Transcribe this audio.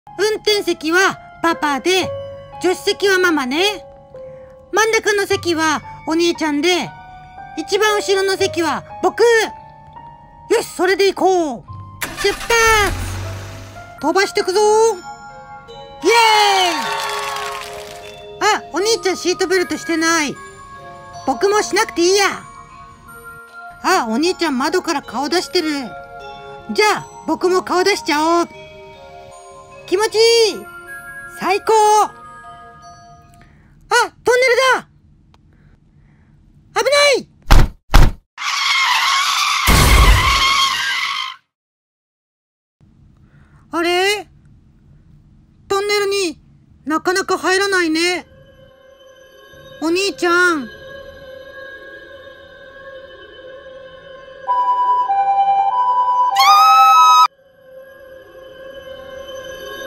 運転席はパパで、助手席はママね。真ん中の席はお兄ちゃんで、一番後ろの席は僕。よし、それで行こう。出発。飛ばしてくぞ。イエーイ。あ、お兄ちゃんシートベルトしてない。僕もしなくていいや。あ、お兄ちゃん窓から顔出してる。じゃあ僕も顔出しちゃおう。気持ちいい。最高。あ、トンネルだ。危ない。あれ？トンネルになかなか入らないね。お兄ちゃん。